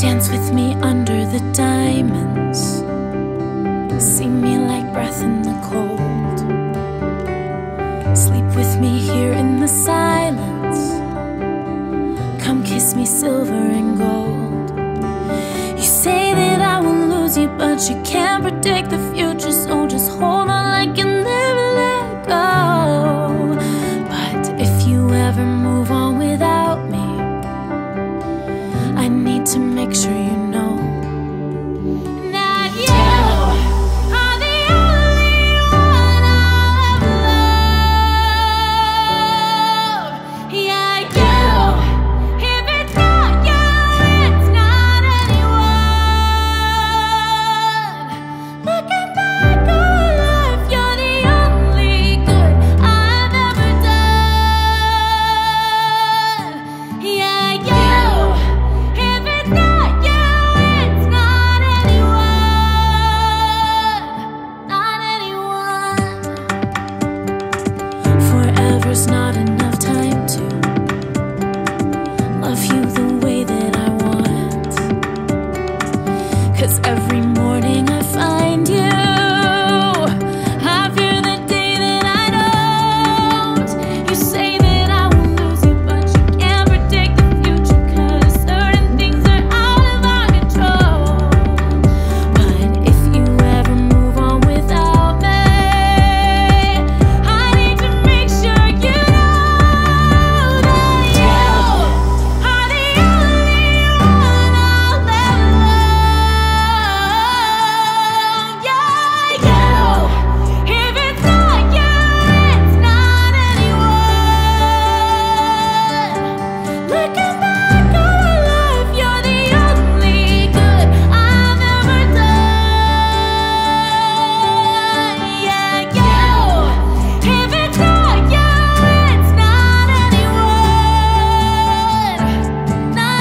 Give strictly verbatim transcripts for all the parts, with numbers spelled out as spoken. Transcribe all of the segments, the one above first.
Dance with me under the diamonds. See me like breath in the cold. Sleep with me here in the silence. Come kiss me silver and gold. You say that I will lose you, but you can't predict the future, so just hold on like you'll never let go. But if you ever move on without me, I need to make sure you know that you are the only one I'll ever love. Yeah, you. If it's not you, it's not anyone. Looking back on life, you're the only good I've ever done. Yeah, you. If it's not you, it's not anyone. Not anyone. Forever's not enough time to love you the way that I want. 'Cause every morning I find you, I fear the day that I don't. You say that I will lose you, but you can't predict the future, 'cause certain things are out of our control. But if you ever move on without me, I need to make sure you know that you are the only one I'll ever love. Yeah, you. If it's not you, it's not anyone. Looking back on my life, you're the only good I've ever done. Yeah, you. If it's not you, it's not anyone. Not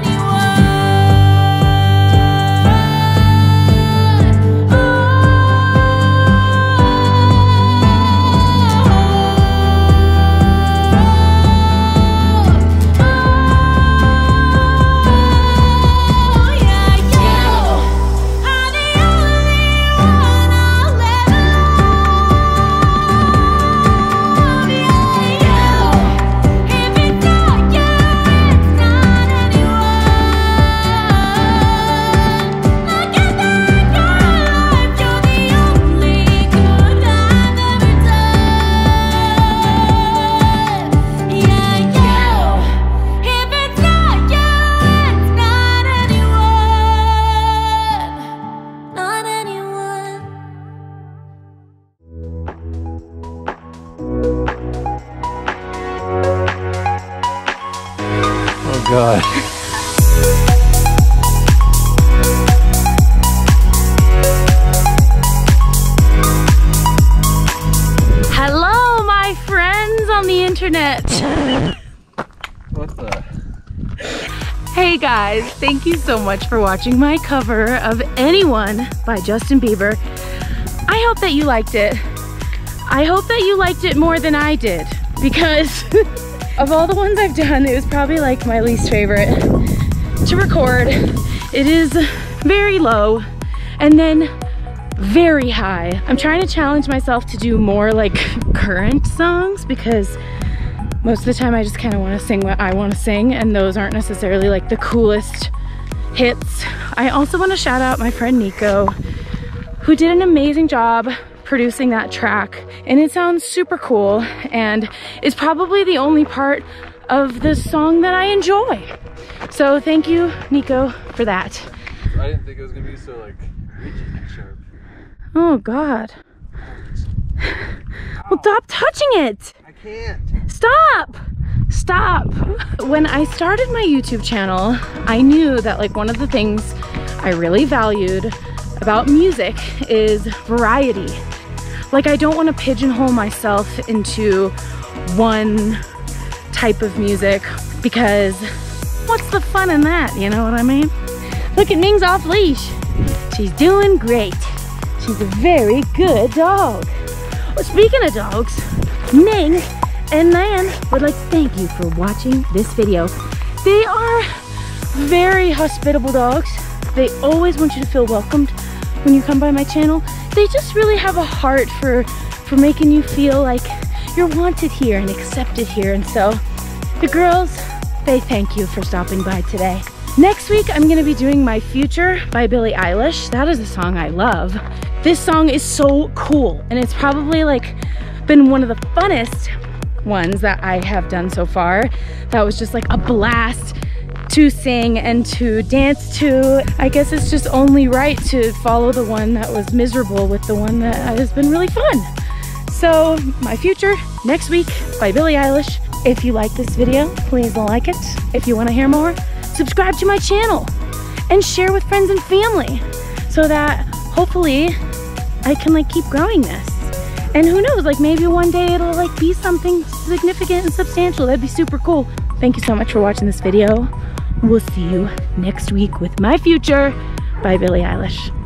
Oh God. Hello, my friends on the internet. What the? Hey guys, thank you so much for watching my cover of Anyone by Justin Bieber. I hope that you liked it. I hope that you liked it more than I did, because of all the ones I've done, it was probably like my least favorite to record. It is very low and then very high. I'm trying to challenge myself to do more like current songs, because most of the time I just kind of want to sing what I want to sing, and those aren't necessarily like the coolest hits. I also want to shout out my friend Nico, who did an amazing job producing that track, and it sounds super cool and is probably the only part of the song that I enjoy. So thank you, Nico, for that. I didn't think it was gonna be so like rigid and sharp. Oh God. Well, stop touching it. I can't. Stop! Stop! When I started my YouTube channel, I knew that like one of the things I really valued about music is variety. Like, I don't want to pigeonhole myself into one type of music, because what's the fun in that, you know what I mean? Look at Ming's off leash. She's doing great. She's a very good dog. Well, speaking of dogs, Ming and Nan would like to thank you for watching this video. They are very hospitable dogs. They always want you to feel welcomed when you come by my channel. They just really have a heart for, for making you feel like you're wanted here and accepted here. And so the girls, they thank you for stopping by today. Next week, I'm gonna be doing My Future by Billie Eilish. That is a song I love. This song is so cool, and it's probably like been one of the funnest ones that I have done so far. That was just like a blast to sing and to dance to. I guess it's just only right to follow the one that was miserable with the one that has been really fun. So, My Future, next week by Billie Eilish. If you like this video, please like it. If you want to hear more, subscribe to my channel and share with friends and family so that hopefully I can like keep growing this. And who knows, like maybe one day it'll like be something significant and substantial. That'd be super cool. Thank you so much for watching this video. We'll see you next week with My Future by Billie Eilish.